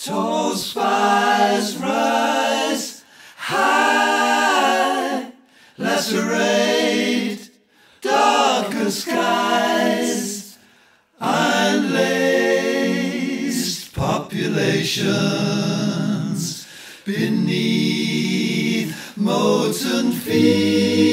Tall spires rise high, lacerate darker skies, iron-laced populations beneath molten fields.